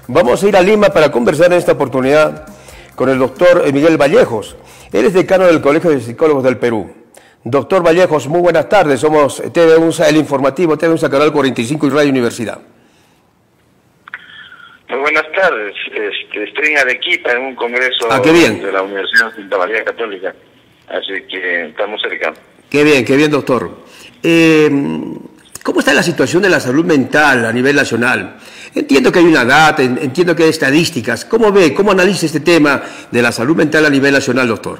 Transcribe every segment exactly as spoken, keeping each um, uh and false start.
Vamos a ir a Lima para conversar en esta oportunidad con el doctor Miguel Vallejos. Él es decano del Colegio de Psicólogos del Perú. Doctor Vallejos, muy buenas tardes. Somos T V UNSA, el informativo, T V UNSA, Canal cuarenta y cinco y Radio Universidad. Muy buenas tardes. Este, estoy en Arequipa en un congreso ah, qué bien. de la Universidad de Santa María Católica, así que estamos cerca. Qué bien, qué bien, doctor. Eh, ¿Cómo está la situación de la salud mental a nivel nacional? Entiendo que hay una data, entiendo que hay estadísticas. ¿Cómo ve, cómo analiza este tema de la salud mental a nivel nacional, doctor?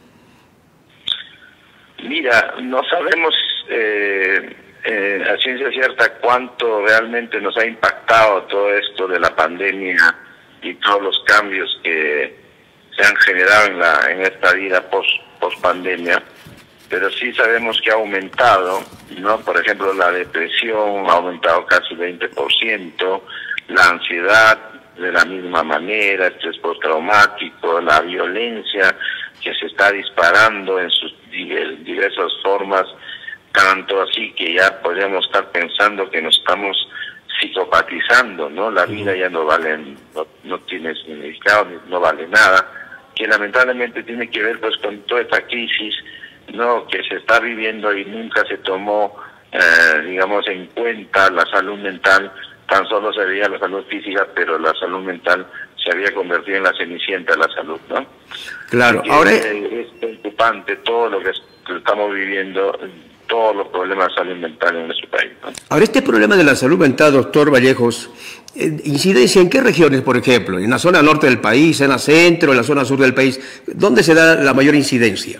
Mira, no sabemos eh, eh, a ciencia cierta cuánto realmente nos ha impactado todo esto de la pandemia y todos los cambios que se han generado en, la, en esta vida post, post pandemia. Pero sí sabemos que ha aumentado, ¿no? Por ejemplo, la depresión ha aumentado casi veinte por ciento, la ansiedad de la misma manera, el estrés postraumático, la violencia que se está disparando en sus diversas formas, tanto así que ya podríamos estar pensando que nos estamos psicopatizando, ¿no? La vida ya no vale, no, no tiene significado, no vale nada, que lamentablemente tiene que ver pues con toda esta crisis, no, que se está viviendo y nunca se tomó, eh, digamos, en cuenta la salud mental. Tan solo se veía la salud física, pero la salud mental se había convertido en la cenicienta de la salud, ¿no? Claro, y ahora es, es preocupante todo lo que estamos viviendo, todos los problemas de salud mental en nuestro país, ¿no? Ahora, este problema de la salud mental, doctor Vallejos, eh, ¿incidencia en qué regiones, por ejemplo? ¿En la zona norte del país, en la centro, en la zona sur del país? ¿Dónde se da la mayor incidencia?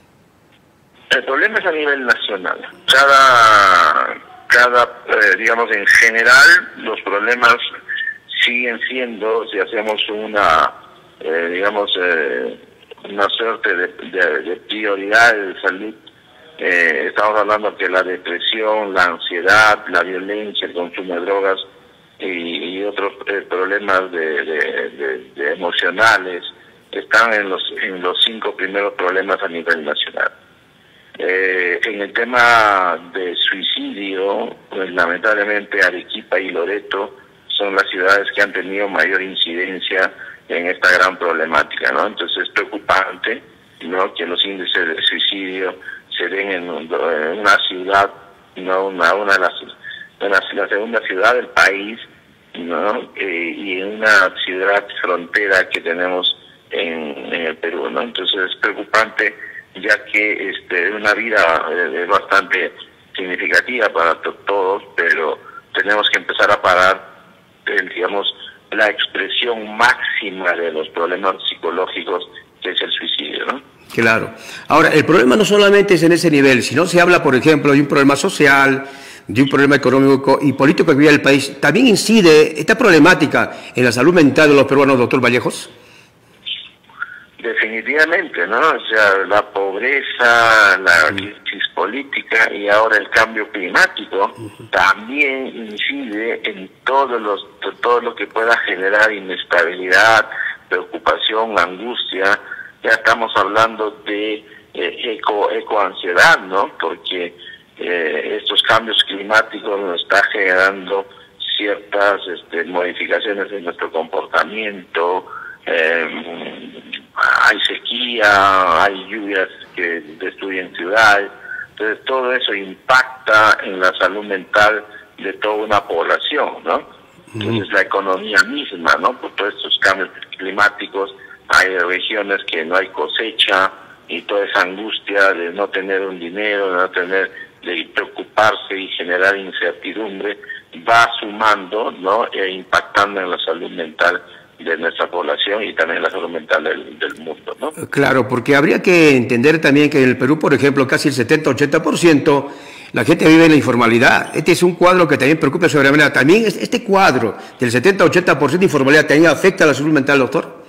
El problema es a nivel nacional. Cada, cada eh, digamos, en general, los problemas siguen siendo, si hacemos una, eh, digamos, eh, una suerte de, de, de prioridades de salud, eh, estamos hablando que la depresión, la ansiedad, la violencia, el consumo de drogas y, y otros eh, problemas de, de, de, de emocionales están en los, en los cinco primeros problemas a nivel nacional. Eh, en el tema de suicidio, pues lamentablemente Arequipa y Loreto son las ciudades que han tenido mayor incidencia en esta gran problemática, ¿no? Entonces es preocupante, ¿no?, que los índices de suicidio se den en, en una ciudad, no una, una de las, una, la segunda ciudad del país, ¿no?, eh, y en una ciudad frontera que tenemos en, en el Perú, ¿no? Entonces es preocupante, ya que este una vida eh, es bastante significativa para to todos, pero tenemos que empezar a parar, eh, digamos, la expresión máxima de los problemas psicológicos, que es el suicidio, ¿no? Claro. Ahora, el problema no solamente es en ese nivel, sino se habla, por ejemplo, de un problema social, de un problema económico y político que vive el país. ¿También incide esta problemática en la salud mental de los peruanos, doctor Vallejos? Definitivamente, ¿no? O sea, la pobreza, la crisis política y ahora el cambio climático uh-huh. también incide en todos los todo lo que pueda generar inestabilidad, preocupación, angustia. Ya estamos hablando de eh, eco ecoansiedad, ¿no? Porque eh, estos cambios climáticos nos están generando ciertas este, modificaciones en nuestro comportamiento. Eh, hay sequía, hay lluvias que destruyen ciudades, entonces todo eso impacta en la salud mental de toda una población, ¿no? Entonces la economía misma, ¿no? Por todos estos cambios climáticos, hay regiones que no hay cosecha y toda esa angustia de no tener un dinero, de no tener, de preocuparse y generar incertidumbre, va sumando, ¿no?, e impactando en la salud mental de nuestra población y también la salud mental del, del mundo, ¿no? Claro, porque habría que entender también que en el Perú, por ejemplo, casi el setenta a ochenta por ciento la gente vive en la informalidad. Este es un cuadro que también preocupa sobremanera. También este cuadro del setenta a ochenta por ciento de informalidad también afecta a la salud mental, doctor.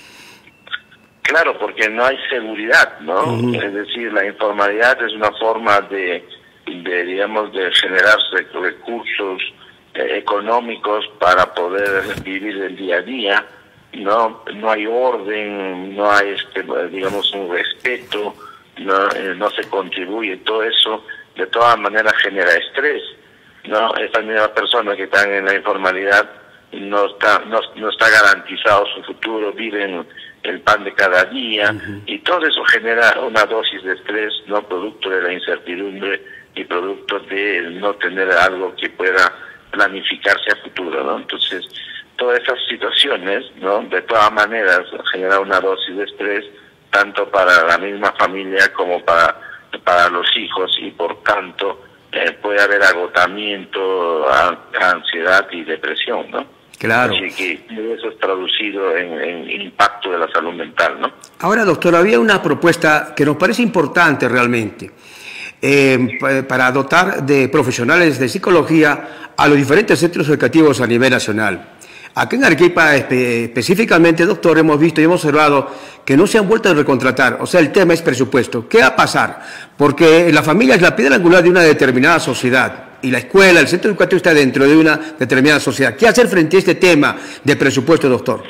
Claro, porque no hay seguridad, ¿no? Uh-huh. Es decir, la informalidad es una forma de, de digamos, de generar recursos eh, económicos para poder vivir el día a día, ¿no? No hay orden, no hay, este, digamos, un respeto, no, eh, no se contribuye, todo eso de todas maneras genera estrés, ¿no? Estas mismas personas que están en la informalidad no está no, no está garantizado su futuro, viven el pan de cada día, uh-huh. y todo eso genera una dosis de estrés, no producto de la incertidumbre y producto de no tener algo que pueda planificarse a futuro, ¿no? Entonces, todas esas situaciones, ¿no?, de todas maneras generan una dosis de estrés tanto para la misma familia como para para los hijos, y por tanto eh, puede haber agotamiento, ansiedad y depresión, ¿no? Claro. Así que eso es traducido en, en impacto de la salud mental, ¿no? Ahora, doctor, había una propuesta que nos parece importante realmente, eh, para dotar de profesionales de psicología a los diferentes centros educativos a nivel nacional. Aquí en Arequipa espe específicamente, doctor, hemos visto y hemos observado que no se han vuelto a recontratar. O sea, el tema es presupuesto. ¿Qué va a pasar? Porque la familia es la piedra angular de una determinada sociedad y la escuela, el centro educativo está dentro de una determinada sociedad. ¿Qué hacer frente a este tema de presupuesto, doctor?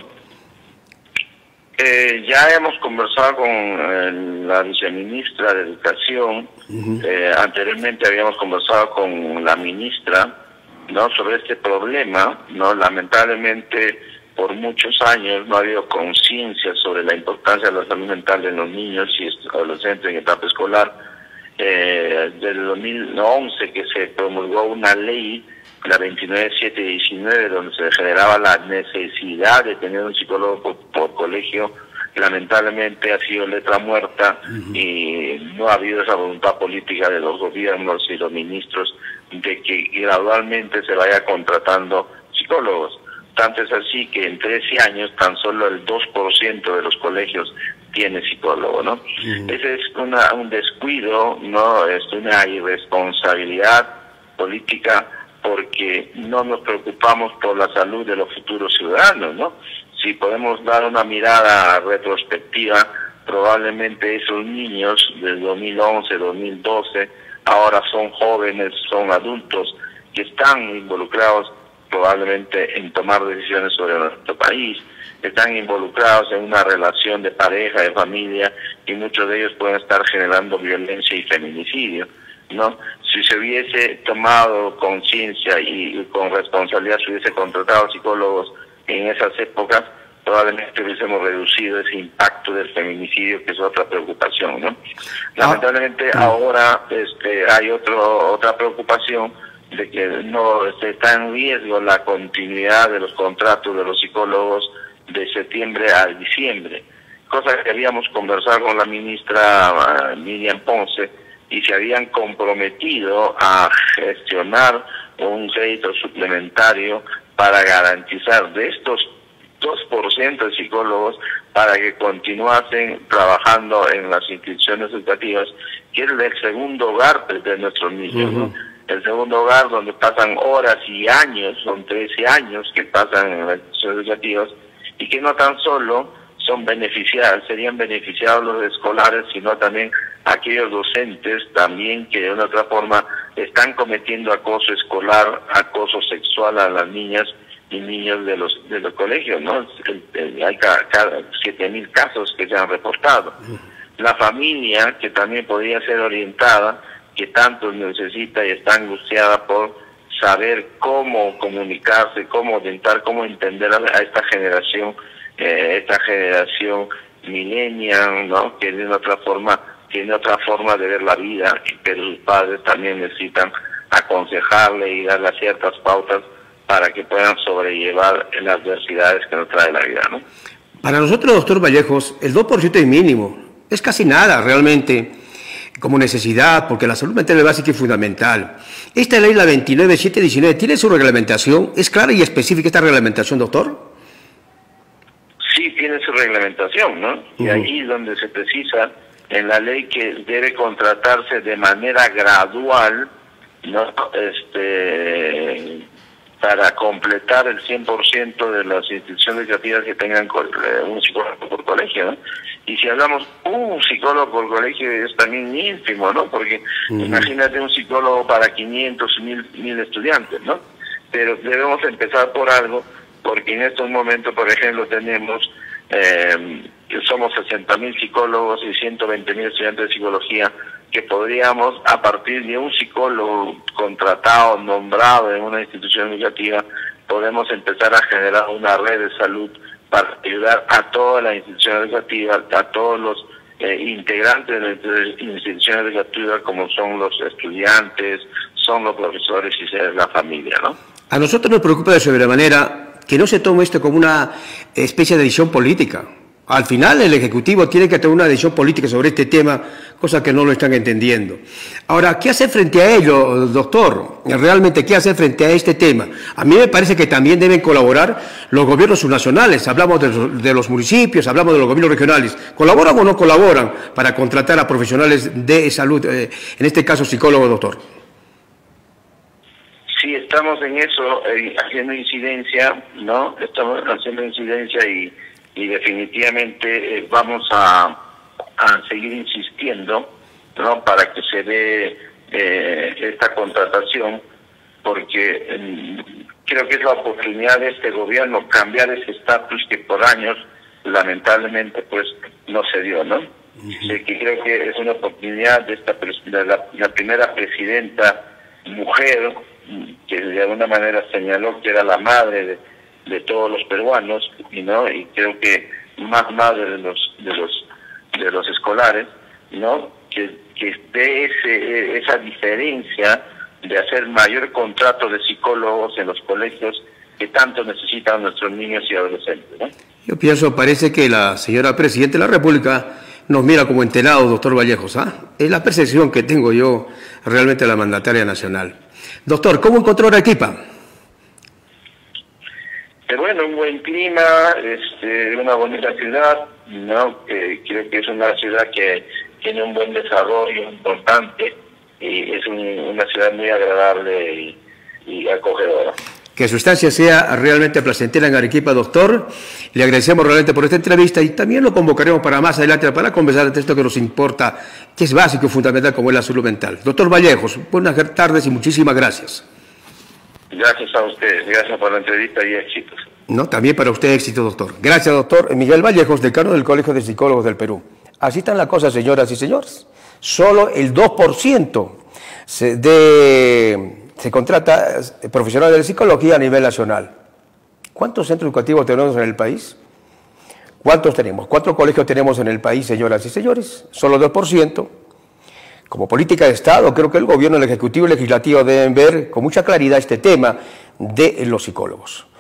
Eh, ya hemos conversado con eh, la viceministra de Educación. Uh-huh. eh, anteriormente habíamos conversado con la ministra, ¿no?, sobre este problema, ¿no? Lamentablemente, por muchos años no ha habido conciencia sobre la importancia de la salud mental de los niños y adolescentes en etapa escolar. Eh, desde el dos mil once que se promulgó una ley, la veintinueve mil setecientos diecinueve, donde se generaba la necesidad de tener un psicólogo por, por colegio. Lamentablemente ha sido letra muerta. Uh-huh. Y no ha habido esa voluntad política de los gobiernos y los ministros de que gradualmente se vaya contratando psicólogos. Tanto es así que en trece años tan solo el dos por ciento de los colegios tiene psicólogo, ¿no? Uh-huh. Ese es una, un descuido, ¿no? Es una irresponsabilidad política, porque no nos preocupamos por la salud de los futuros ciudadanos, ¿no? Si podemos dar una mirada retrospectiva, probablemente esos niños del dos mil once, dos mil doce, ahora son jóvenes, son adultos que están involucrados probablemente en tomar decisiones sobre nuestro país, están involucrados en una relación de pareja, de familia, y muchos de ellos pueden estar generando violencia y feminicidio, ¿no? Si se hubiese tomado conciencia y con responsabilidad se hubiese contratado psicólogos en esas épocas, probablemente hubiésemos reducido ese impacto del feminicidio, que es otra preocupación, ¿no? Lamentablemente ah. ahora este, hay otro, otra preocupación de que no este, está en riesgo la continuidad de los contratos de los psicólogos de septiembre a diciembre, cosa que habíamos conversado con la ministra uh, Miriam Ponce, y se habían comprometido a gestionar un crédito suplementario para garantizar de estos dos por ciento de psicólogos para que continuasen trabajando en las instituciones educativas, que es el segundo hogar de nuestros niños, uh-huh. ¿no? El segundo hogar donde pasan horas y años, son trece años que pasan en las instituciones educativas, y que no tan solo son beneficiados, serían beneficiados los escolares, sino también aquellos docentes también que de una otra forma están cometiendo acoso escolar, acoso sexual a las niñas y niños de los de los colegios, ¿no? El, el, hay cada, cada siete mil casos que se han reportado. La familia, que también podría ser orientada, que tanto necesita y está angustiada por saber cómo comunicarse, cómo orientar, cómo entender a, a esta generación, eh, esta generación millennial, ¿no?, que de otra forma tiene otra forma de ver la vida, pero sus padres también necesitan aconsejarle y darle ciertas pautas para que puedan sobrellevar las adversidades que nos trae la vida, ¿no? Para nosotros, doctor Vallejos, el dos por ciento es mínimo, es casi nada realmente como necesidad, porque la salud mental es básica y fundamental. Esta ley, la veintinueve mil setecientos diecinueve, ¿tiene su reglamentación? ¿Es clara y específica esta reglamentación, doctor? Sí, tiene su reglamentación, ¿no? Uh-huh. Y ahí es donde se precisa en la ley que debe contratarse de manera gradual, ¿no? Este, para completar el cien por ciento de las instituciones educativas que tengan un psicólogo por colegio, ¿no? Y si hablamos un psicólogo por colegio es también ínfimo, ¿no? Porque uh-huh. imagínate un psicólogo para quinientos, mil estudiantes, ¿no? Pero debemos empezar por algo, porque en estos momentos, por ejemplo, tenemos, eh, somos sesenta mil psicólogos y ciento veinte mil estudiantes de psicología, que podríamos, a partir de un psicólogo contratado, nombrado en una institución educativa, podemos empezar a generar una red de salud para ayudar a toda la institución educativa, a todos los eh, integrantes de la institución educativa, como son los estudiantes, son los profesores y la familia, ¿no? A nosotros nos preocupa de sobremanera que no se tome esto como una especie de decisión política. Al final el Ejecutivo tiene que tomar una decisión política sobre este tema, cosa que no lo están entendiendo. Ahora, ¿qué hacer frente a ello, doctor? Realmente, ¿qué hacer frente a este tema? A mí me parece que también deben colaborar los gobiernos subnacionales. Hablamos de los, de los municipios, hablamos de los gobiernos regionales. ¿Colaboran o no colaboran para contratar a profesionales de salud, eh, en este caso psicólogos, doctor? Sí, estamos en eso, eh, haciendo incidencia, ¿no? Estamos haciendo incidencia y... y definitivamente eh, vamos a, a seguir insistiendo, ¿no?, para que se dé eh, esta contratación, porque eh, creo que es la oportunidad de este gobierno cambiar ese estatus que por años lamentablemente pues no se dio, ¿no? Uh-huh. eh, que creo que es una oportunidad de esta de la, la primera presidenta mujer, que de alguna manera señaló que era la madre de de todos los peruanos, y no y creo que más madre de los de los de los escolares, no que que esté ese esa diferencia de hacer mayor contrato de psicólogos en los colegios que tanto necesitan nuestros niños y adolescentes, ¿no? Yo pienso, parece que la señora Presidenta de la República nos mira como entenados, doctor Vallejos, ¿ah? Es la percepción que tengo yo realmente de la mandataria nacional. Doctor, ¿cómo encontró Arequipa? Bueno, un buen clima, este, una bonita ciudad, ¿no? Que creo que es una ciudad que tiene un buen desarrollo importante y es un, una ciudad muy agradable y, y acogedora. Que su estancia sea realmente placentera en Arequipa, doctor. Le agradecemos realmente por esta entrevista y también lo convocaremos para más adelante para conversar de esto que nos importa, que es básico y fundamental como es la salud mental. Doctor Vallejos, buenas tardes y muchísimas gracias. Gracias a ustedes, gracias por la entrevista y éxitos. No, también para usted éxito, doctor. Gracias, doctor Miguel Vallejos, decano del Colegio de Psicólogos del Perú. Así están las cosas, señoras y señores. Solo el dos por ciento se, de, se contrata profesionales de psicología a nivel nacional. ¿Cuántos centros educativos tenemos en el país? ¿Cuántos tenemos? ¿Cuántos colegios tenemos en el país, señoras y señores? Solo dos por ciento. Como política de Estado, creo que el gobierno, el Ejecutivo y el Legislativo deben ver con mucha claridad este tema de los psicólogos.